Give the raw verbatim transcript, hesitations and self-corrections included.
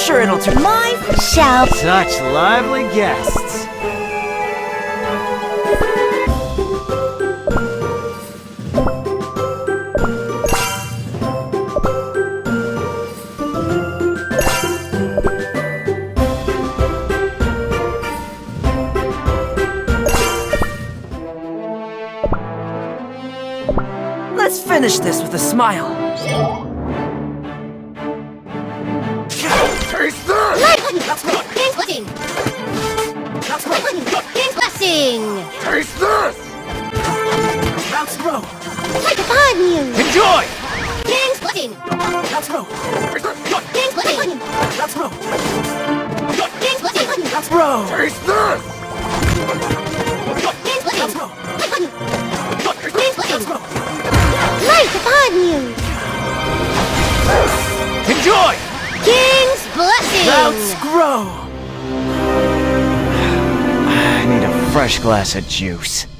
sure it'll turn. My shall. Such lively guests. Let's finish this with a smile. Taste this! King's blessing! King's blessing! Taste this! Bounce row. Like upon you! Enjoy! King's blessing! Bounce row. King's blessing! Bounce row. King's blessing! Bounce row. Taste this! King's blessing! Bounce row. King's blessing! Bounce row. Light upon you! Enjoy! King's blessing! Bounce grow. I need a fresh glass of juice.